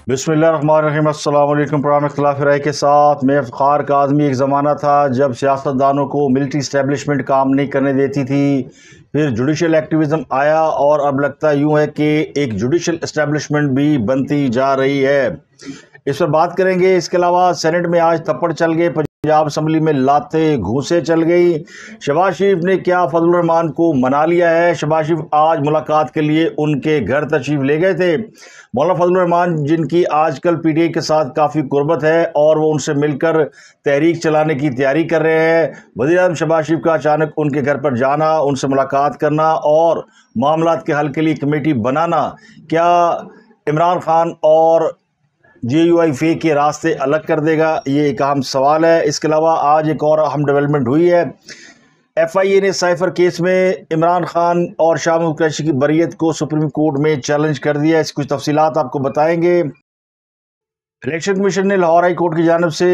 बिस्मिल्लाहिर्रहमानिर्रहीम। अस्सलाम वालेकुम। प्रोग्राम इख्तिलाफ राय के साथ मैं इफ्तिखार काज़मी। एक ज़माना था जब सियासतदानों को मिलिट्री इस्टेब्लिशमेंट काम नहीं करने देती थी, फिर जुडिशल एक्टिविज़म आया और अब लगता यूँ है कि एक जुडिशल इस्टेब्लिशमेंट भी बनती जा रही है। इस पर बात करेंगे। इसके अलावा सेनेट में आज थप्पड़ चल गए, पंजाब असम्बली में लाते घूसे चल गई। शहबाज शरीफ ने क्या फजलुर रहमान को मना लिया है? शहबाज शरीफ आज मुलाकात के लिए उनके घर तशरीफ ले गए थे। मौलाना फजलुर रहमान, जिनकी आजकल पीटीआई के साथ काफ़ी कुर्बत है और वो उनसे मिलकर तहरीक चलाने की तैयारी कर रहे हैं। वज़ीर-ए-आज़म शहबाज शरीफ का अचानक उनके घर पर जाना, उनसे मुलाकात करना और मामलात के हल के लिए कमेटी बनाना, क्या इमरान खान और JUI के रास्ते अलग कर देगा? ये एक अहम सवाल है। इसके अलावा आज एक और अहम डेवलपमेंट हुई है। FIA ने साइफर केस में इमरान खान और शाह महमूद कुरैशी की बरीयत को सुप्रीम कोर्ट में चैलेंज कर दिया। इसकी कुछ तफसीलात आपको बताएंगे। इलेक्शन कमीशन ने लाहौर हाई कोर्ट की जानिब से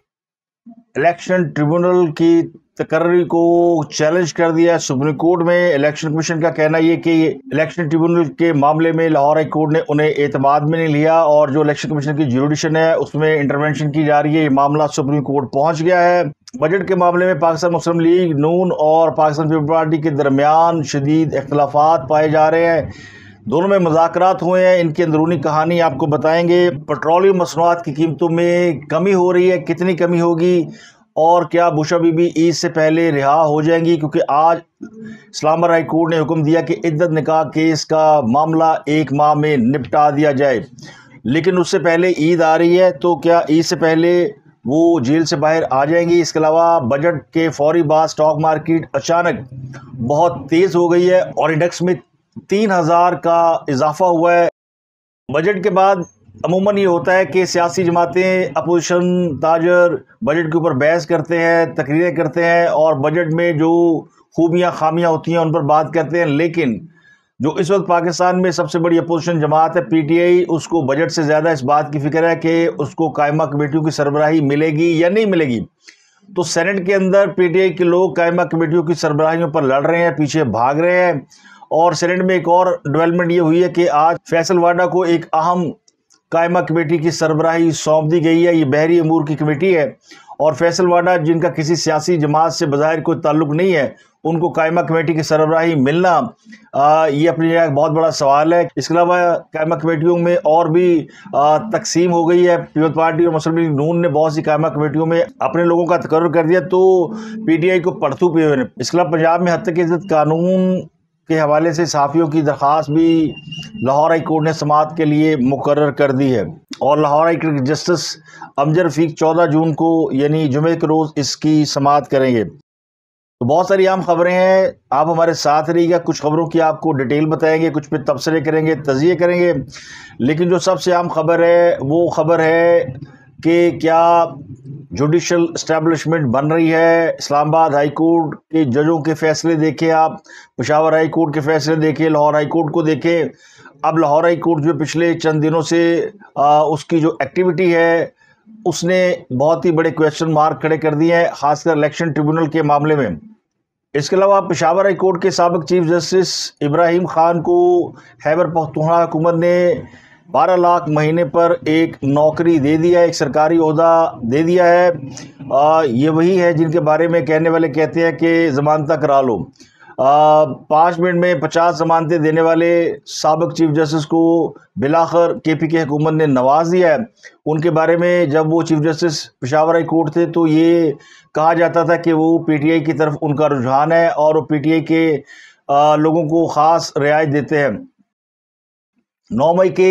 इलेक्शन ट्रिब्यूनल की तकर्री को चैलेंज कर दिया है सुप्रीम कोर्ट में। इलेक्शन कमीशन का कहना ये कि इलेक्शन ट्रिब्यूनल के मामले में लाहौर हाई कोर्ट ने उन्हें एतमाद में नहीं लिया और जो इलेक्शन कमीशन की जुरिडिक्शन है उसमें इंटरवेंशन की जा रही है। ये मामला सुप्रीम कोर्ट पहुंच गया है। बजट के मामले में पाकिस्तान मुस्लिम लीग नून और पाकिस्तान पीपल्स पार्टी के दरमियान शदीद इख्तलाफात पाए जा रहे हैं। दोनों में मुज़ाकरात हुए हैं। इनकी अंदरूनी कहानी आपको बताएंगे। पेट्रोलियम मसनूआत की कीमतों में कमी हो रही है, कितनी कमी होगी और क्या बुशरा बीबी ईद से पहले रिहा हो जाएंगी? क्योंकि आज इस्लामाबाद हाई कोर्ट ने हुक्म दिया कि इद्दत निकाह केस का मामला 1 माह में निपटा दिया जाए, लेकिन उससे पहले ईद आ रही है, तो क्या ईद से पहले वो जेल से बाहर आ जाएंगी? इसके अलावा बजट के फौरी बाद स्टॉक मार्केट अचानक बहुत तेज़ हो गई है और इंडेक्स में 3000 का इजाफा हुआ है। बजट के बाद अमूमन ये होता है कि सियासी जमातें, अपोजिशन, ताजर बजट के ऊपर बहस करते हैं, तकरीरें करते हैं और बजट में जो खूबियाँ खामियाँ होती हैं उन पर बात करते हैं। लेकिन जो इस वक्त पाकिस्तान में सबसे बड़ी अपोजिशन जमात है PTI, उसको बजट से ज़्यादा इस बात की फ़िक्र है कि उसको कायमा कमेटियों की सरबराही मिलेगी या नहीं मिलेगी। तो सेनेट के अंदर PTI के लोग कायमा कमेटियों की सरबराहियों पर लड़ रहे हैं, पीछे भाग रहे हैं। और सेनेट में एक और डेवलपमेंट ये हुई है कि आज फैसल वाडा को एक अहम कायमा कमेटी की सरबराही सौंप दी गई है। ये बहरी अमूर की कमेटी है और फैसल वाडा, जिनका किसी सियासी जमात से बज़ाहिर कोई ताल्लुक़ नहीं है, उनको कायमा कमेटी की सरबराही मिलना ये अपनी जगह बहुत बड़ा सवाल है। इसके अलावा कायमा कमेटियों में और भी तकसीम हो गई है। पीपल्स पार्टी और मुस्लिम लीग नून ने बहुत सी कायमा कमेटियों में अपने लोगों का तकर्रुर कर दिया, तो PTI को पड़तू पे हुए। इसके अलावा पंजाब में हद तक इज़्ज़त कानून के हवाले से सहाफ़ियों की दरख्वास्त भी लाहौर हाई कोर्ट ने समाअत के लिए मुकर्रर कर दी है और लाहौर हाई कोर्ट के जस्टिस अमजद रफ़ीक 14 जून को यानी जुमे के रोज़ इसकी समाअत करेंगे। तो बहुत सारी आम खबरें हैं, आप हमारे साथ रहिएगा। कुछ खबरों की आपको डिटेल बताएंगे, कुछ पे तबसरे करेंगे, तज़किये करेंगे। लेकिन जो सबसे आम खबर है वो खबर है कि क्या जुडिशल इस्टेब्लिशमेंट बन रही है। इस्लामाबाद हाई कोर्ट के जजों के फैसले देखें आप, पेशावर हाई कोर्ट के फैसले देखें, लाहौर हाई कोर्ट को देखें। अब लाहौर हाई कोर्ट जो पिछले चंद दिनों से उसकी जो एक्टिविटी है उसने बहुत ही बड़े क्वेश्चन मार्क खड़े कर दिए हैं, खासकर इलेक्शन ट्रिब्यूनल के मामले में। इसके अलावा पेशावर हाई कोर्ट के साबिक चीफ जस्टिस इब्राहिम खान को खैबर पख्तूनख्वा हुकूमत ने 12 लाख महीने पर एक नौकरी दे दिया है, एक सरकारी ओहदा दे दिया है। ये वही है जिनके बारे में कहने वाले कहते हैं कि ज़मानत करा लो। 5 मिनट में 50 ज़मानतें देने वाले साबिक चीफ जस्टिस को बिलाखिर KPK हुकूमत ने नवाज दिया है। उनके बारे में जब वो chief justice Peshawar High Court थे तो ये कहा जाता था कि वो PTI की तरफ उनका रुझान है और वो PTI के लोगों को ख़ास रियायत देते हैं। 9 मई के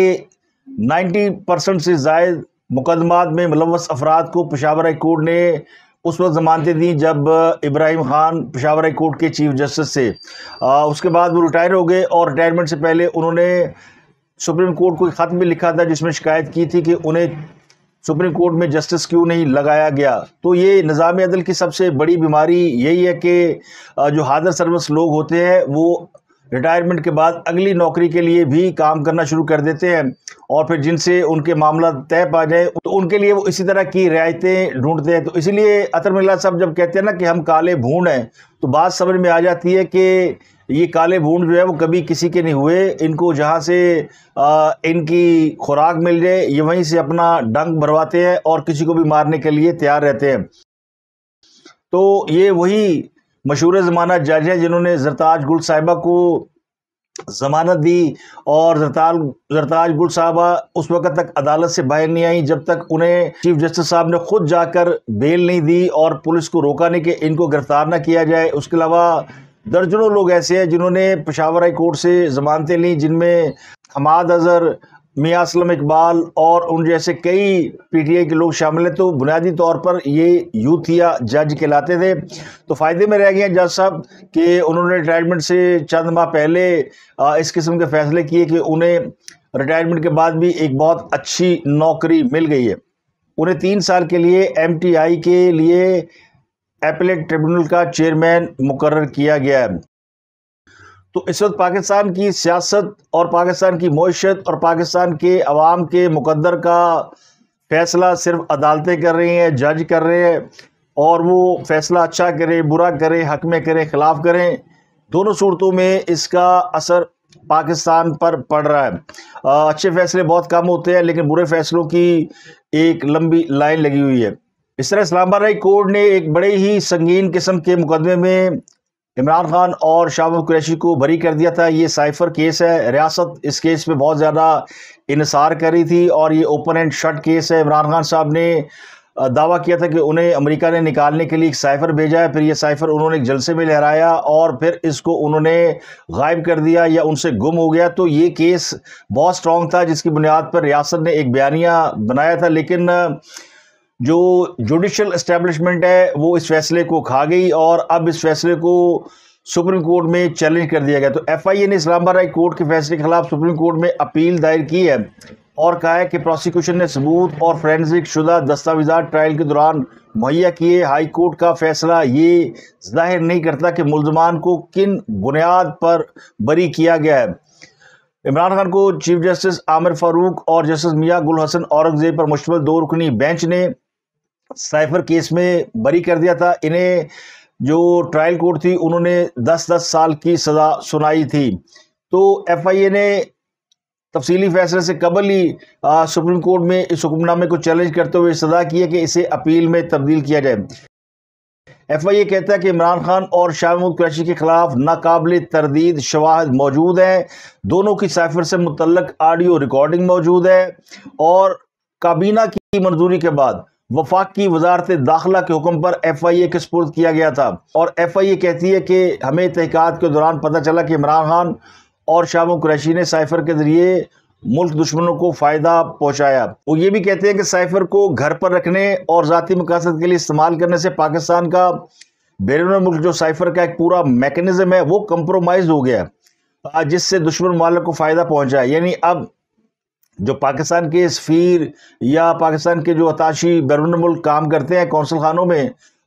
90% से ज़ायद मुकदमात में मुलव्वस अफराद को पेशावर हाई कोर्ट ने उस वक्त ज़मानतें दी जब इब्राहिम खान पेशावर हाई कोर्ट के चीफ जस्टिस थे। उसके बाद वो रिटायर हो गए और रिटायरमेंट से पहले उन्होंने सुप्रीम कोर्ट को एक ख़त भी लिखा था जिसमें शिकायत की थी कि उन्हें सुप्रीम कोर्ट में जस्टिस क्यों नहीं लगाया गया। तो ये निज़ाम अदल की सबसे बड़ी बीमारी यही है कि जो हाज़िर सर्विस लोग होते हैं वो रिटायरमेंट के बाद अगली नौकरी के लिए भी काम करना शुरू कर देते हैं और फिर जिनसे उनके मामला तय पा जाए तो उनके लिए वो इसी तरह की रियायतें ढूंढते हैं। तो इसीलिए अतर मिल्ला साहब जब कहते हैं ना कि हम काले भूंड हैं, तो बात समझ में आ जाती है कि یہ کالے بھونڈ جو ہے وہ کبھی کسی کے نہیں ہوئے، ان کو جہاں سے ان کی خوراک مل جائے یہ وہیں سے اپنا ڈنک بھرواتے ہیں اور کسی کو بھی مارنے کے لیے تیار رہتے ہیں۔ تو یہ وہی مشہور زمانہ جج ہیں جنہوں نے زرتاج گل صاحبہ کو ضمانت دی، اور زرتاج گل صاحبہ اس وقت تک عدالت سے باہر نہیں آئیں جب تک انہیں چیف جسٹس صاحب نے خود جا کر بیل نہیں دی اور پولیس کو روکا نہیں کہ ان کو گرفتار نہ کیا جائے۔ اس کے علاوہ درجنوں لوگ ایسے ہیں جنہوں نے پشاور ہائی کورٹ سے ضمانتیں لیں، جن میں حماد اظہر، میاں اسلم اقبال اور ان جیسے کئی پی ٹی آئی کے لوگ شامل ہیں۔ تو بنیادی طور پر یہ یوتھیا جج کہلاتے تھے۔ تو فائدے میں رہ گئے ہیں جج صاحب کہ انہوں نے ریٹائرمنٹ سے چند ماہ پہلے اس قسم کے فیصلے کیے کہ انہیں ریٹائرمنٹ کے بعد بھی ایک بہت اچھی نوکری مل گئی ہے۔ انہیں 3 سال کے لیے ایم ٹی آئی کے لیے ایپلیٹ ٹریبونل کا چیئرمین مقرر کیا گیا ہے۔ تو اس وقت پاکستان کی سیاست اور پاکستان کی معیشت اور پاکستان کے عوام کے مقدر کا فیصلہ صرف عدالتیں کر رہی ہیں، جج کر رہے ہیں، اور وہ فیصلہ اچھا کریں، برا کریں، حق میں کریں، خلاف کریں، دونوں صورتوں میں اس کا اثر پاکستان پر پڑ رہا ہے۔ اچھے فیصلے بہت کم ہوتے ہیں لیکن برے فیصلوں کی ایک لمبی لائن لگی ہوئی ہے۔ اس طرح اسلام آباد ہائی کورٹ نے ایک بڑے ہی سنگین قسم کے مقدمے میں عمران خان اور شاہ محمود قریشی کو بری کر دیا تھا۔ یہ سائفر کیس ہے، ریاست اس کیس پہ بہت زیادہ انحصار کر رہی تھی اور یہ اوپن اینڈ شٹ کیس ہے۔ عمران خان صاحب نے دعویٰ کیا تھا کہ انہیں امریکہ نے نکالنے کے لیے ایک سائفر بھیجا ہے، پھر یہ سائفر انہوں نے ایک جلسے میں لہرایا اور پھر اس کو انہوں نے غائب کر دیا یا ان سے گم ہو گیا۔ تو یہ کیس بہت سٹرونگ تھا جس کی بنیاد پر ریاست نے ایک بیانیہ بنایا تھا، لیکن جو جوڈیشل اسٹیبلشمنٹ ہے وہ اس فیصلے کو کھا گئی اور اب اس فیصلے کو سپریم کورٹ میں چیلنج کر دیا گیا۔ تو ایف آئی اے نے اسلام آباد ہائی کورٹ کے فیصلے کے خلاف سپریم کورٹ میں اپیل دائر کی ہے اور کہا ہے کہ پروسیکیوشن نے ثبوت اور فورینزک شدہ دستاویزات ٹرائل کے دوران مہیا کیے۔ ہائی کورٹ کا فیصلہ یہ ظاہر نہیں کرتا کہ ملزمان کو کن بنیاد پر بری کیا گیا ہے۔ عمران خان کو چیف جسٹس عامر فاروق اور جسٹس میاں گل حسن اورنگزیب پر مشتمل 2 رکنی بینچ نے سائفر کیس میں بری کر دیا تھا۔ انہیں جو ٹرائل کورٹ تھی انہوں نے 10 سال کی سزا سنائی تھی۔ تو ایف آئی اے نے تفصیلی فیصلے سے قبل ہی سپریم کورٹ میں اس حکم نامے کو چیلنج کرتے ہوئے سزا کی ہے کہ اسے اپیل میں تبدیل کیا جائے۔ ایف آئی اے کہتا ہے کہ عمران خان اور شاہ محمود قریشی کے خلاف ناقابل تردید شواہد موجود ہیں، دونوں کی سائفر سے متعلق آڈیو ریکارڈنگ موجود ہے اور کابینہ کی منظوری کے بعد وفاق کی وزارت داخلہ کے حکم پر ایف آئی اے کے سپرد کیا گیا تھا۔ اور ایف آئی اے کہتی ہے کہ ہمیں تحقیقات کے دوران پتہ چلا کہ عمران خان اور شاہ محمود قریشی نے سائفر کے ذریعے ملک دشمنوں کو فائدہ پہنچایا۔ وہ یہ بھی کہتے ہیں کہ سائفر کو گھر پر رکھنے اور ذاتی مقاصد کے لیے استعمال کرنے سے پاکستان کا بیرون ملک جو سائفر کا ایک پورا میکنزم ہے وہ کمپرومائز ہو گیا، جس سے دشمن ممالک کو فائدہ پہنچا ہے۔ یعنی اب جو پاکستان کے سفیر یا پاکستان کے جو اتاشی بیرون ملک کام کرتے ہیں کونسل خانوں میں،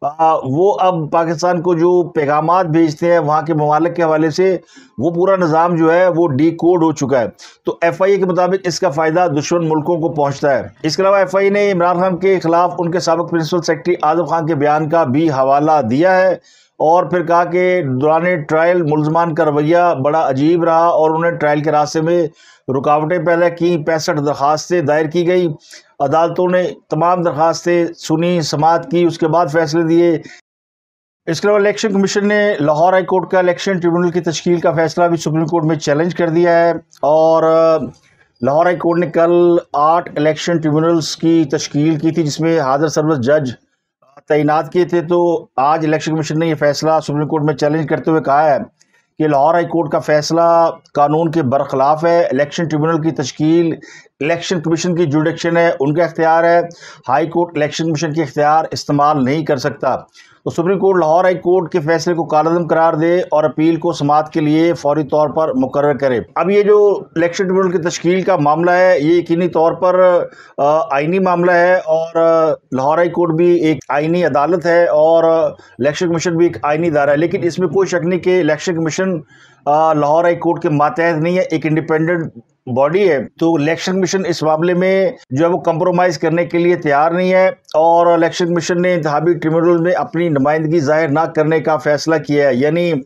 وہ اب پاکستان کو جو پیغامات بھیجتے ہیں وہاں کے ممالک کے حوالے سے، وہ پورا نظام جو ہے وہ ڈی کوڈ ہو چکا ہے۔ تو ایف آئی اے کے مطابق اس کا فائدہ دشمن ملکوں کو پہنچتا ہے۔ اس کے علاوہ ایف آئی اے نے عمران خان کے خلاف ان کے سابق پرنسپل سیکرٹری اعظم خان کے بیان کا بھی حوالہ دیا ہے اور پھر کہا کہ دوران ٹرائل ملزمان کا رویہ بڑا عجیب رہا اور انہیں ٹرائل کے راستے میں رکاوٹیں پیدا کی۔ 65 درخواستیں دائر کی گئی، عدالتوں نے تمام درخواستیں سنی، سماعت کی، اس کے بعد فیصلے دیے۔ اس کے علاوہ الیکشن کمیشن نے لاہور ہائی کورٹ کا الیکشن ٹریبونل کی تشکیل کا فیصلہ بھی سپریم کورٹ میں چیلنج کر دیا ہے اور لاہور ہائی کورٹ نے کل 8 الیکشن ٹریبونلز کی تشکیل کی تھی جس میں حاضر سروس جج تعینات کیے تھے۔ تو آج الیکشن کمیشن نے یہ فیصلہ سپریم کورٹ میں چیلنج کرتے ہوئے کہا ہے کہ لاہور ہائی کورٹ کا فیصلہ قانون کے برخلاف ہے۔ الیکشن ٹریبونل کی تشکیل الیکشن کمیشن کی جوڈکشن ہے، ان کا اختیار ہے، ہائی کورٹ الیکشن کمیشن کے اختیار استعمال نہیں کر سکتا۔ تو Supreme Court Lahore High Court کے فیصلے کو کالعدم قرار دے اور اپیل کو سماعت کے لیے فوری طور پر مقرر کرے۔ اب یہ جو الیکشن ٹریبونل کی تشکیل کا معاملہ ہے یہ یقینی طور پر آئینی معاملہ ہے اور لاہور ہائی کورٹ بھی ایک آئینی عدالت ہے اور الیکشن کمیشن بھی ایک آئینی ادارہ ہے، لیکن اس میں کوئی شک نہیں کہ Election Commission Lahore High Court کے ماتحت نہیں ہے، ایک انڈیپینڈنٹ باڈی ہے۔ تو الیکشن کمیشن اس معاملے میں جو ہے وہ کمپرومائز کرنے کے لیے تیار نہیں ہے اور الیکشن کمیشن نے انتخابی ٹریبونل میں اپنی نمائندگی ظاہر نہ کرنے کا فیصلہ کیا ہے۔ یعنی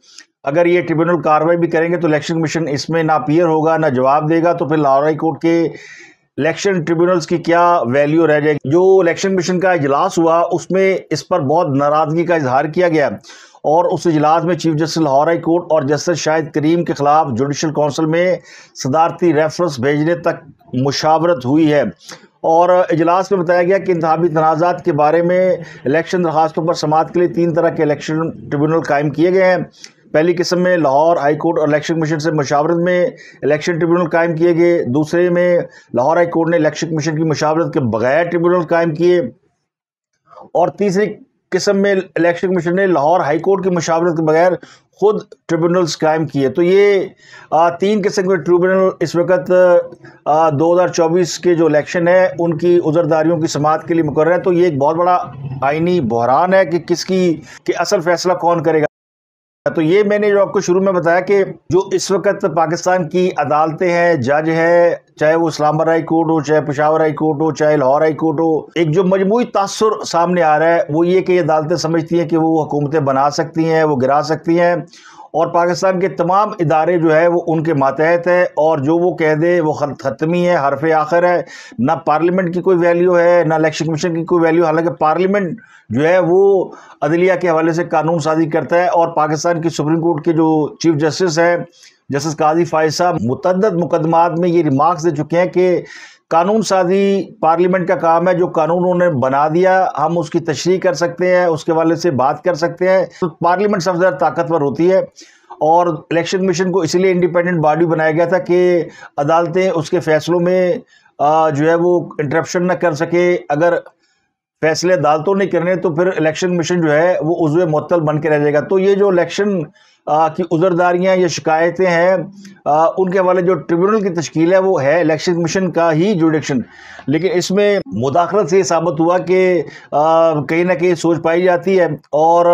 اگر یہ ٹریبونل کارروائی بھی کریں گے تو الیکشن کمیشن اس میں نہ اپیئر ہوگا نہ جواب دے گا، تو پھر لاہور ہائی کورٹ کے الیکشن ٹریبونلز کی کیا ویلیو رہ جائے گی۔ جو الیکشن کمیشن کا اجلاس ہوا اس میں اس پر بہت ناراضگی کا اظہار کیا گیا، اور اس اجلاس میں chief justice Lahore High Court اور جسٹس شاہد کریم کے خلاف جوڈیشل کونسل میں صدارتی ریفرنس بھیجنے تک مشاورت ہوئی ہے، اور اجلاس میں بتایا گیا کہ انتخابی تنازعات کے بارے میں الیکشن درخواستوں پر سماعت کے لیے 3 طرح کے الیکشن ٹریبونل قائم کیے گئے ہیں۔ پہلی قسم میں لاہور ہائی کورٹ اور الیکشن کمیشن سے مشاورت میں الیکشن ٹریبونل قائم کیے گئے، دوسرے میں لاہور ہائی کورٹ نے الیکشن کمیشن کی مشاورت کے بغیر ٹریبونل قائم کیے، اور تیسری قسم میں الیکشن کمیشن نے لاہور ہائی کورٹ کی مشاورت کے بغیر خود ٹریبونلز قائم کیے۔ تو یہ 3 قسم کے ٹریبونل اس وقت 2024 کے جو الیکشن ہے ان کی عذرداریوں کی سماعت کے لیے مقرر ہے۔ تو یہ ایک بہت بڑا آئینی بحران ہے کہ کس کی کہ اصل فیصلہ کون کرے گا۔ تو یہ میں نے جو آپ کو شروع میں بتایا کہ جو اس وقت پاکستان کی عدالتیں ہیں، جج ہے، چاہے وہ اسلام آباد ہائی کورٹ ہو، چاہے پشاور ہائی کورٹ ہو، چاہے لاہور ہائی کورٹ ہو، ایک جو مجموعی تاثر سامنے آ رہا ہے وہ یہ کہ یہ عدالتیں سمجھتی ہیں کہ وہ حکومتیں بنا سکتی ہیں، وہ گرا سکتی ہیں، اور پاکستان کے تمام ادارے جو ہے وہ ان کے ماتحت ہے، اور جو وہ کہہ دے وہ ختمی ہے، حرف آخر ہے۔ نہ پارلیمنٹ کی کوئی ویلیو ہے، نہ الیکشن کمیشن کی کوئی ویلیو، حالانکہ پارلیمنٹ جو ہے وہ عدلیہ کے حوالے سے قانون سازی کرتا ہے، اور پاکستان کی سپریم کورٹ کے جو چیف جسٹس ہیں جسٹس قاضی فائز صاحب متعدد مقدمات میں یہ ریمارکس دے چکے ہیں کہ قانون سازی پارلیمنٹ کا کام ہے، جو قانون انہوں نے بنا دیا ہم اس کی تشریح کر سکتے ہیں، اس کے حوالے سے بات کر سکتے ہیں، تو پارلیمنٹ سب سے زیادہ طاقتور ہوتی ہے۔ اور الیکشن کمیشن کو اسی لیے انڈیپینڈنٹ باڈی بنایا گیا تھا کہ عدالتیں اس کے فیصلوں میں جو ہے وہ انٹرپشن نہ کر سکے۔ اگر فیصلے عدالتوں نہیں کرنے تو پھر الیکشن کمیشن جو ہے وہ عضو معطل بن کے رہ جائے گا۔ تو یہ جو الیکشن کی عذرداریاں یا شکایتیں ہیں ان کے حوالے جو ٹریبونل کی تشکیل ہے وہ ہے الیکشن کمیشن کا ہی جوڈکشن، لیکن اس میں مداخلت سے یہ ثابت ہوا کہ کہیں نہ کہیں سوچ پائی جاتی ہے، اور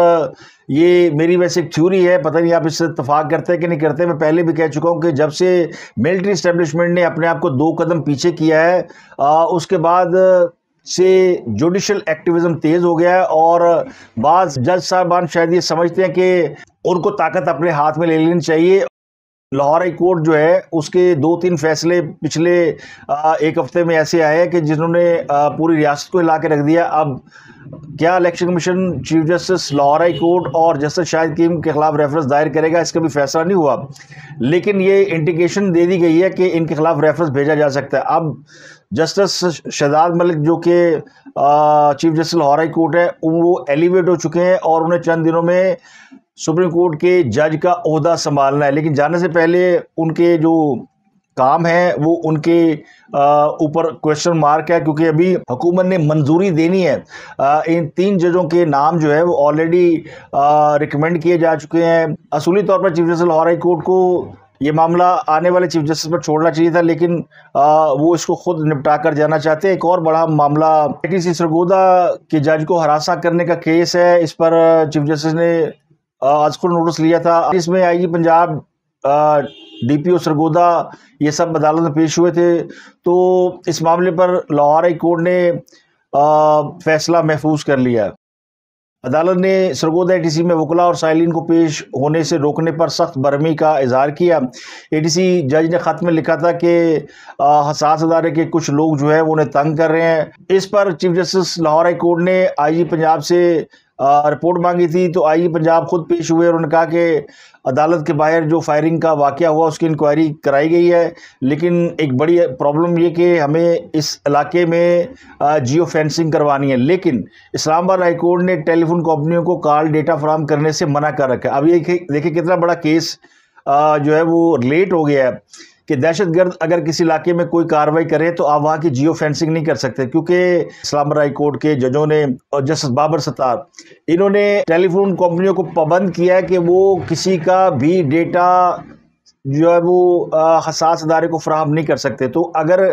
یہ میری ویسے ایک تھیوری ہے، پتہ نہیں آپ اس سے اتفاق کرتے کہ نہیں کرتے۔ میں پہلے بھی کہہ چکا ہوں کہ جب سے ملٹری اسٹیبلشمنٹ نے اپنے آپ کو 2 قدم پیچھے کیا ہے اس کے بعد سے جوڈیشل ایکٹیویزم تیز ہو گیا ہے، اور بعض جج صاحبان شاید یہ سمجھتے ہیں کہ ان کو طاقت اپنے ہاتھ میں لے لینی چاہیے۔ لاہور ہائی کورٹ جو ہے اس کے 2-3 فیصلے پچھلے 1 ہفتے میں ایسے آئے ہیں کہ جنہوں نے پوری ریاست کو ہلا کے رکھ دیا۔ اب کیا Election Commission chief justice Lahore High Court اور جسٹس شاہد کریم کے خلاف ریفرنس دائر کرے گا، اس کا بھی فیصلہ نہیں ہوا، لیکن یہ انڈیکیشن دے دی گئی ہے کہ ان کے خلاف ریفرنس بھیجا جا سکتا ہے۔ اب جسٹس شہزاد ملک جو کہ chief justice Lahore High Court ہے وہ ایلیویٹ ہو چکے ہیں، اور انہیں چند دنوں میں سپریم کورٹ کے جج کا عہدہ سنبھالنا ہے، لیکن جانے سے پہلے ان کے جو کام ہے وہ ان کے اوپر کویشچن مارک ہے، کیونکہ ابھی حکومت نے منظوری دینی ہے۔ ان 3 ججوں کے نام جو ہے وہ آلریڈی ریکمینڈ کیے جا چکے ہیں۔ اصولی طور پر chief justice Lahore High Court کو یہ معاملہ آنے والے چیف جسٹس پر چھوڑنا چاہیے تھا، لیکن وہ اس کو خود نپٹا کر جانا چاہتے ہیں۔ ایک اور بڑا معاملہ ATC سرگودا کے جج کو ہراساں کرنے کا کیس ہے، اس پر چیف جسٹس نے آج خود نوٹس لیا تھا۔ اس میں IG پنجاب، DPO سرگودا یہ سب عدالت میں پیش ہوئے تھے، تو اس معاملے پر لاہور ہائی کورٹ نے فیصلہ محفوظ کر لیا۔ عدالت نے سرگودا ATC میں وکلاء اور سائلین کو پیش ہونے سے روکنے پر سخت برہمی کا اظہار کیا۔ ATC جج نے خط میں لکھا تھا کہ حساس ادارے کے کچھ لوگ جو ہے وہ انہیں تنگ کر رہے ہیں۔ اس پر chief justice Lahore High Court نے IG پنجاب سے رپورٹ مانگی تھی، تو IG پنجاب خود پیش ہوئے اور انہوں نے کہا کہ عدالت کے باہر جو فائرنگ کا واقعہ ہوا اس کی انکوائری کرائی گئی ہے، لیکن ایک بڑی پرابلم یہ کہ ہمیں اس علاقے میں جیو فینسنگ کروانی ہے، لیکن اسلام آباد ہائی کورٹ نے ٹیلی فون کمپنیوں کو کال ڈیٹا فراہم کرنے سے منع کر رکھا ہے۔ اب یہ دیکھیں کتنا بڑا کیس جو ہے وہ ریلیٹ ہو گیا ہے کہ دہشت گرد اگر کسی علاقے میں کوئی کارروائی کرے تو آپ وہاں کی جیو فینسنگ نہیں کر سکتے، کیونکہ اسلام آباد ہائی کورٹ کے ججوں نے اور جسٹس بابر ستار انہوں نے ٹیلی فون کمپنیوں کو پابند کیا ہے کہ وہ کسی کا بھی ڈیٹا جو ہے وہ حساس ادارے کو فراہم نہیں کر سکتے۔ تو اگر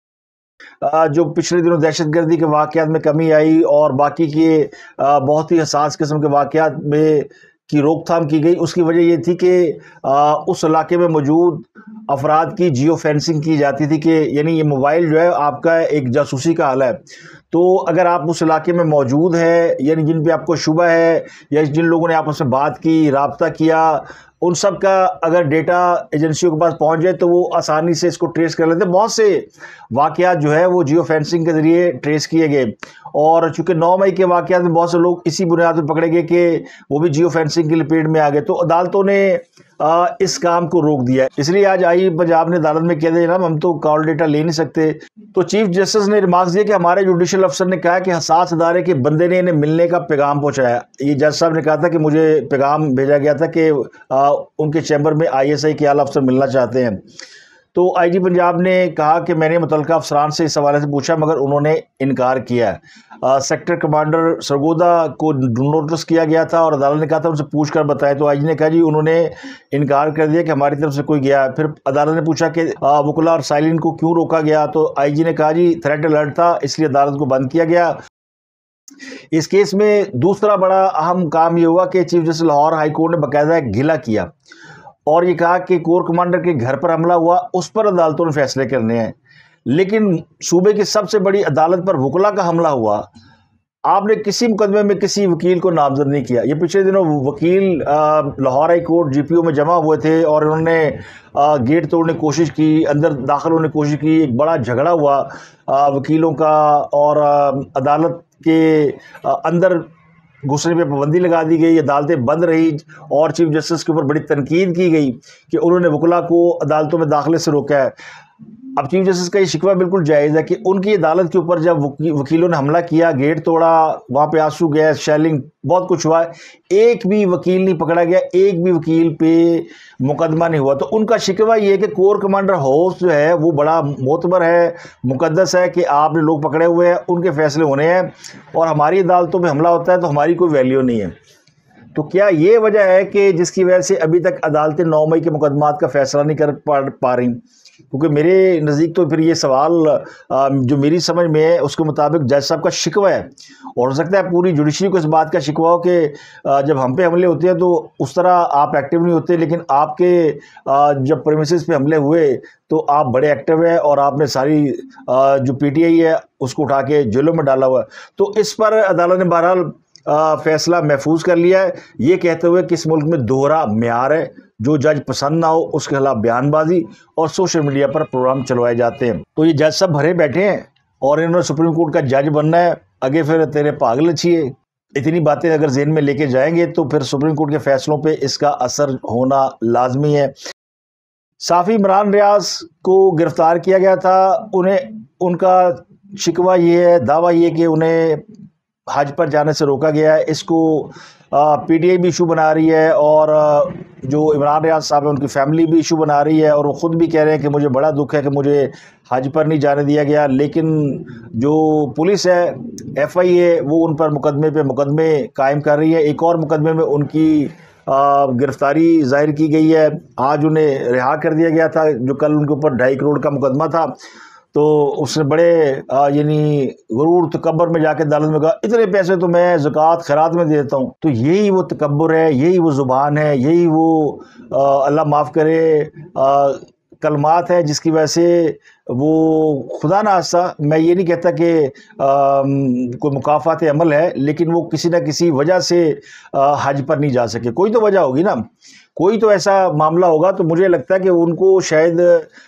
جو پچھلے دنوں دہشت گردی کے واقعات میں کمی آئی اور باقی کے بہت ہی حساس قسم کے واقعات میں کی روک تھام کی گئی، اس کی وجہ یہ تھی کہ اس علاقے میں موجود افراد کی جیو فینسنگ کی جاتی تھی، کہ یعنی یہ موبائل جو ہے آپ کا ایک جاسوسی کا آلہ ہے، تو اگر آپ اس علاقے میں موجود ہے، یعنی جن پہ آپ کو شبہ ہے یا جن لوگوں نے آپس میں بات کی، رابطہ کیا، उन सब का अगर डेटा एजेंसियों के पास पहुंच जाए तो वो आसानी से इसको ट्रेस कर लेते हैं। बहुत से वाकयात जो है वो जियो फेंसिंग के ज़रिए ट्रेस किए गए, और चूंकि 9 मई के वाकयात में बहुत से लोग इसी बुनियाद पर पकड़े गए कि वो भी जियो फेंसिंग की लपेट में आ गए, तो अदालतों ने इस काम को रोक दिया है। इसलिए आज आई पंजाब ने अदालत में कह दिया जनाब हम तो कॉल डेटा ले नहीं सकते। तो चीफ जस्टिस ने रिमार्क्स दिया कि हमारे जुडिशल अफसर ने कहा कि हसास अदारे के बंदे ने इन्हें मिलने का पैगाम पहुंचाया। ये जज साहब ने कहा था कि मुझे पैगाम भेजा गया था कि उनके चैम्बर में ISI के आला अफसर मिलना चाहते हैं। तो IG पंजाब ने कहा कि मैंने मुतल्लिका अफसरान से इस हवाले से पूछा मगर उन्होंने इनकार किया। सेक्टर कमांडर सरगोदा को नोटिस किया गया था और अदालत ने कहा था उनसे पूछ कर बताएं, तो IG ने कहा जी उन्होंने इनकार कर दिया कि हमारी तरफ से कोई गया। फिर अदालत ने पूछा कि वकला और साइलिन को क्यों रोका गया, तो IG ने कहा जी थ्रेट अलर्ट था इसलिए अदालत को बंद किया गया। इस केस में दूसरा बड़ा अहम काम ये हुआ कि chief justice Lahore High Court ने बाकायदा एक गिला किया और ये कहा कि कोर कमांडर के घर पर हमला हुआ उस पर अदालतों ने फैसले करने हैं, लेकिन सूबे की सबसे बड़ी अदालत पर वकला का हमला हुआ, आपने किसी मुकदमे में किसी वकील को नामजद नहीं किया। ये पिछले दिनों वकील लाहौर हाई कोर्ट GPO में जमा हुए थे और उन्होंने गेट तोड़ने की कोशिश की, अंदर दाखिल होने की कोशिश की, एक बड़ा झगड़ा हुआ वकीलों का और अदालत के अंदर घुसने पे पाबंदी लगा दी गई, अदालतें बंद रही और चीफ जस्टिस के ऊपर बड़ी तनकीद की गई कि उन्होंने वकला को अदालतों में दाखिले से रोका है। अब चीफ जस्टिस का ये शिकवा बिल्कुल जायज़ है कि उनकी अदालत के ऊपर जब वकीलों ने हमला किया, गेट तोड़ा, वहाँ पे आंसू गैस, शेलिंग, बहुत कुछ हुआ, एक भी वकील नहीं पकड़ा गया, एक भी वकील पे मुकदमा नहीं हुआ। तो उनका शिकवा ये है कि कोर कमांडर हाउस जो है वो बड़ा मोतबर है, मुकद्दस है कि आपने लोग पकड़े हुए हैं, उनके फैसले होने हैं, और हमारी अदालतों में हमला होता है तो हमारी कोई वैल्यू नहीं है। तो क्या ये वजह है कि जिसकी वजह से अभी तक अदालतें 9 मई के मुकदमात का फैसला नहीं कर पा रही? क्योंकि मेरे नज़दीक तो फिर ये सवाल जो मेरी समझ में है उसके मुताबिक जज साहब का शिकवा है, और हो सकता है पूरी जुडिशरी को इस बात का शिकवा हो कि जब हम पे हमले होते हैं तो उस तरह आप एक्टिव नहीं होते, लेकिन आपके जब प्रेमिसेस पे हमले हुए तो आप बड़े एक्टिव हैं और आपने सारी जो PTI है उसको उठा के जेलों में डाला हुआ है। तो इस पर अदालत ने बहरहाल फैसला महफूज कर लिया है, ये कहते हुए कि इस मुल्क में दोहरा म्यार है, जो जज पसंद ना हो उसके खिलाफ बयानबाजी और सोशल मीडिया पर प्रोग्राम चलवाए जाते हैं। तो ये जज सब भरे बैठे हैं और इन्होंने सुप्रीम कोर्ट का जज बनना है, आगे फिर तेरे पागल लच्छिए। इतनी बातें अगर जेहन में लेके जाएंगे तो फिर सुप्रीम कोर्ट के फैसलों पे इसका असर होना लाजमी है। साफ़ी इमरान रियाज को गिरफ्तार किया गया था, उनका शिकवा ये है, दावा ये कि उन्हें हज पर जाने से रोका गया है। इसको PTI भी इशू बना रही है और जो इमरान रियाज साहब है उनकी फैमिली भी इशू बना रही है, और वो ख़ुद भी कह रहे हैं कि मुझे बड़ा दुख है कि मुझे हज पर नहीं जाने दिया गया। लेकिन जो पुलिस है FIA वो उन पर मुकदमे कायम कर रही है। एक और मुकदमे में उनकी गिरफ्तारी जाहिर की गई है, आज उन्हें रिहा कर दिया गया था, जो कल उनके ऊपर 2.5 करोड़ का मुकदमा था। तो उसने बड़े यानी गुरूर तकब्बर में जाके अदालत में कहा इतने पैसे तो मैं ज़कात खैरात में देता हूँ। तो यही वो तकब्बर है, यही वो ज़ुबान है, यही वो अल्लाह माफ़ करे कलमात है जिसकी वजह से वो खुदा ना खास्ता, मैं ये नहीं कहता कि कोई मुकाफ़ात अमल है, लेकिन वो किसी न किसी वजह से हज पर नहीं जा सके। कोई तो वजह होगी ना, कोई तो ऐसा मामला होगा। तो मुझे लगता है कि उनको शायद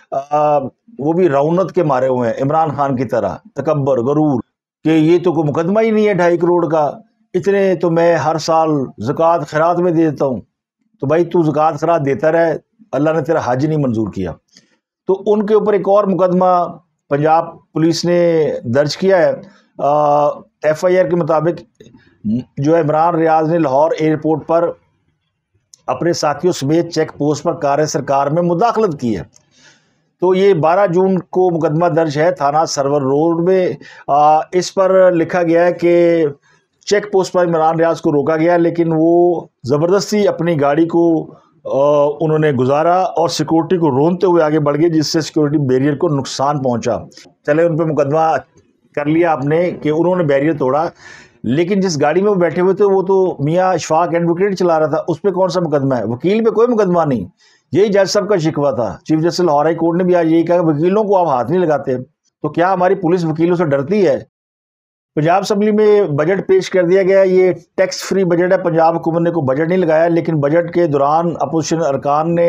वो भी रौनत के मारे हुए हैं, इमरान खान की तरह तकब्बर गरूर कि ये तो कोई मुकदमा ही नहीं है 2.5 करोड़ का, इतने तो मैं हर साल ज़कात खैरात में दे देता हूँ। तो भाई तू ज़कात खैरात देता रहे, अल्लाह ने तेरा हज नहीं मंजूर किया। तो उनके ऊपर एक और मुकदमा पंजाब पुलिस ने दर्ज किया है। FIR के मुताबिक जो है इमरान रियाज ने लाहौर एयरपोर्ट पर अपने साथियों समेत चेक पोस्ट पर कार सरकार में मुदाखलत की है। तो ये 12 जून को मुकदमा दर्ज है थाना सरवर रोड में। इस पर लिखा गया है कि चेक पोस्ट पर इमरान रियाज को रोका गया, लेकिन वो ज़बरदस्ती अपनी गाड़ी को उन्होंने गुजारा और सिक्योरिटी को रोनते हुए आगे बढ़ गए, जिससे सिक्योरिटी बैरियर को नुकसान पहुंचा। चले उन पर मुकदमा कर लिया आपने कि उन्होंने बैरियर तोड़ा, लेकिन जिस गाड़ी में वो बैठे हुए थे वो तो मियाँ इशफाक एडवोकेट चला रहा था, उस पर कौन सा मुकदमा है? वकील पे कोई मुकदमा नहीं। यही जज साहब का शिकवा था। Chief justice Lahore High Court ने भी आज यही कहा कि वकीलों को आप हाथ नहीं लगाते। तो क्या हमारी पुलिस वकीलों से डरती है? पंजाब असम्बली में बजट पेश कर दिया गया। ये टैक्स फ्री बजट है। पंजाब हुकूमत ने कोई बजट नहीं लगाया, लेकिन बजट के दौरान अपोजिशन अरकान ने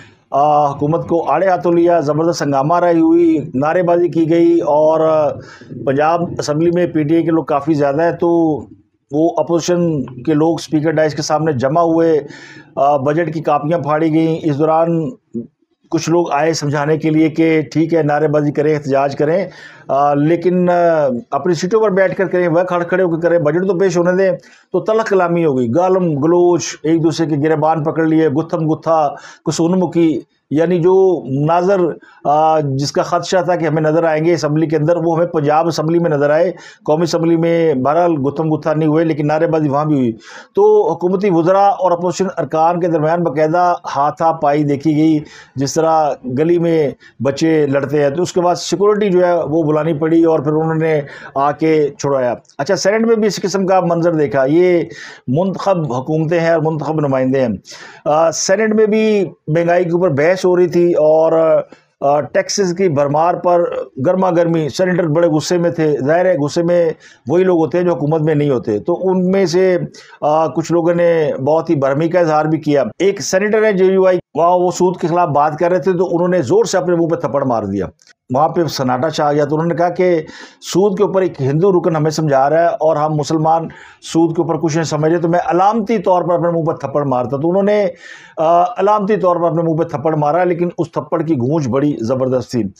हुकूमत को आड़े हाथों लिया, ज़बरदस्त हंगामा रही हुई, नारेबाजी की गई। और पंजाब असम्बली में पीटीआई के लोग काफ़ी ज़्यादा है, तो वो अपोजिशन के लोग स्पीकर डाइस के सामने जमा हुए, बजट की कापियाँ फाड़ी गई। इस दौरान कुछ लोग आए समझाने के लिए कि ठीक है, नारेबाजी करें, एहतजाज करें, लेकिन अपनी सीटों पर बैठ कर करें, वह खड़े होकर करें, बजट तो पेश होने दें। तो तलख कलामी हो गई, गालम गलोच, एक दूसरे के गिरेबान पकड़ लिए, गुत्थम गुत्था, कुसूनमुखी, यानी जो नाजर जिसका खदशा था कि हमें नज़र आएंगे असम्बली के अंदर, वो हमें पंजाब असम्बली में नज़र आए। कौमी असम्बली में बहरहाल गुत्थम गुत्था नहीं हुए, लेकिन नारेबाजी वहाँ भी हुई। तो हुकूमती वज़रा और अपोजिशन अरकान के दरमियान बाकायदा हाथापाई देखी गई, जिस तरह गली में बच्चे लड़ते हैं। तो उसके बाद सिक्योरिटी जो है वो बुलानी पड़ी और फिर उन्होंने आके छुड़ाया। अच्छा, सेनेट में भी इस किस्म का मंजर देखा। ये मुंतखब हुकूमतें हैं और मुंतखब नुमाइंदे हैं। सेनेट में भी महंगाई के ऊपर बहस हो रही थी और टैक्सेस की भरमार पर गर्मा गर्मी, सेनेटर बड़े गुस्से में थे। ज़ाहिर है, गुस्से में वही लोग होते हैं जो हुकूमत में नहीं होते। तो उनमें से कुछ लोगों ने बहुत ही बरहमी का इजहार भी किया। एक सेनेटर है JUI, वहाँ वो सूद के खिलाफ बात कर रहे थे, तो उन्होंने ज़ोर से अपने मुंह पे थप्पड़ मार दिया। वहाँ पे सन्नाटा छा गया। तो उन्होंने कहा कि सूद के ऊपर एक हिंदू रुकन हमें समझा रहा है और हम मुसलमान सूद के ऊपर कुछ नहीं समझ रहे, तो मैं अलामती तौर पर अपने मुंह पर थप्पड़ मारता। तो उन्होंने अलामती तौर पर अपने मुंह पर थप्पड़ मारा, लेकिन उस थप्पड़ की गूंज बड़ी ज़बरदस्त थी।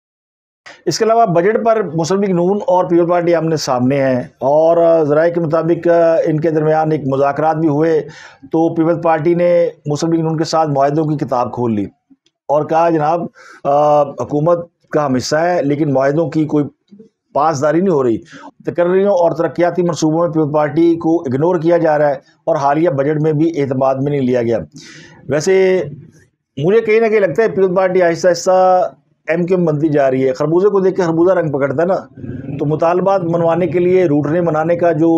इसके अलावा बजट पर मुस्लिम लीग नून और पीपल पार्टी आमने सामने हैं और ज़राए के मुताबिक इनके दरमियान एक मुज़ाकरात भी हुए। तो पीपल पार्टी ने मुस्लिम लीग नून के साथ मुआहदों की किताब खोल ली और कहा, जनाब हुकूमत का हम हिस्सा है, लेकिन मुआहदों की कोई पासदारी नहीं हो रही। तकर्रियों और तरक्याती मनसूबों में पीपल पार्टी को इग्नोर किया जा रहा है और हालिया बजट में भी एतमाद में नहीं लिया गया। वैसे मुझे कहीं ना कहीं लगता है people party Aahista Aahista MQM बनती जा रही है। खरबूजे को देख के खरबूजा रंग पकड़ता है ना। तो मुतालबात मनवाने के लिए रूठने मनाने का जो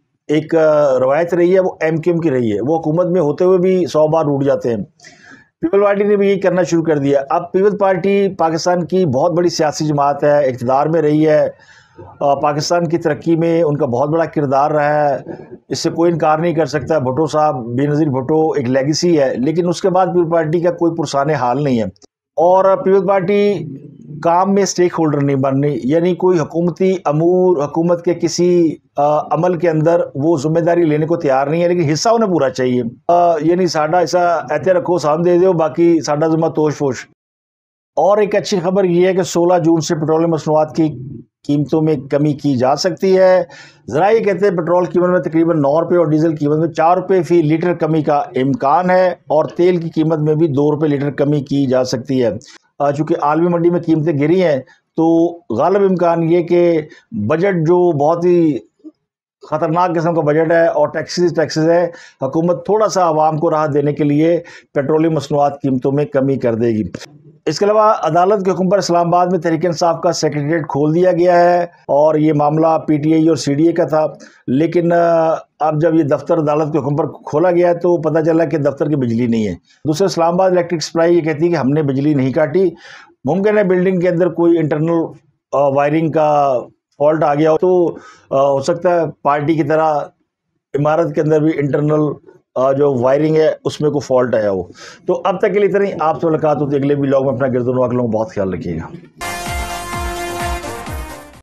एक रवायत रही है, वो MQM की रही है। वो हुकूमत में होते हुए भी 100 बार रूठ जाते हैं। पीपल पार्टी ने भी यही करना शुरू कर दिया। अब पीपल पार्टी पाकिस्तान की बहुत बड़ी सियासी जमात है, इक़्तिदार में रही है, पाकिस्तान की तरक्की में उनका बहुत बड़ा किरदार रहा है, इससे कोई इनकार नहीं कर सकता। भुट्टो साहब, बेनज़ीर भुट्टो एक लेगेसी है, लेकिन उसके बाद पीपल पार्टी का कोई पुरसाने हाल नहीं है। और पीपल पार्टी काम में स्टेक होल्डर नहीं बन रही, यानी कोई हुकूमती अमूर, हुकूमत के किसी अमल के अंदर वो जिम्मेदारी लेने को तैयार नहीं है, लेकिन हिस्सा उन्हें पूरा चाहिए। यानी साडा हिस्सा ऐसे रखो, साम दे दो, बाकी साडा ज़िम्मा तोश फोश। और एक अच्छी खबर ये है कि 16 जून से पेट्रोलियम मसनूआत की कीमतों में कमी की जा सकती है। ज़रा ये कहते हैं पेट्रोल कीमत में तकरीबन 9 रुपये और डीजल कीमत में 4 रुपये फ़ी लीटर कमी का इम्कान है, और तेल की कीमत में भी 2 रुपये लीटर कमी की जा सकती है। चूँकि आलमी मंडी में कीमतें गिरी हैं, तो गालिब इम्कान ये कि बजट जो बहुत ही ख़तरनाक किस्म का बजट है और टैक्सेस है, हुकूमत थोड़ा सा आवाम को राहत देने के लिए पेट्रोलियम मसनूआत कीमतों में कमी कर देगी। इसके अलावा अदालत के हुक्म पर इस्लामाबाद में तहरीक इंसाफ का सेक्रेटरीट खोल दिया गया है, और ये मामला PTI और CDA का था। लेकिन अब जब ये दफ्तर अदालत के हुक्म पर खोला गया है, तो पता चला कि दफ्तर की बिजली नहीं है। दूसरे इस्लामाबाद इलेक्ट्रिक सप्लाई ये कहती है कि हमने बिजली नहीं काटी। मुमकिन है बिल्डिंग के अंदर कोई इंटरनल वायरिंग का फॉल्ट आ गया हो, तो हो सकता है पार्टी की तरह इमारत के अंदर भी इंटरनल जो वायरिंग है उसमें कोई फॉल्ट आया हो। तो अब तक के लिए इतना ही। आपसे मुलाकात होती है अगले व्लॉग में। अपना गिरदोनवा के लोगों बहुत ख्याल रखिएगा।